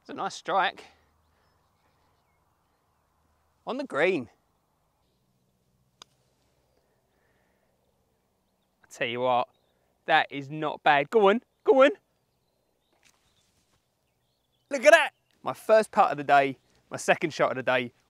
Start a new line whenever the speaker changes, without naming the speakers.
It's a nice strike. On the green. I tell you what, that is not bad. Go on, go on. Look at that. My first putt of the day, my second shot of the day,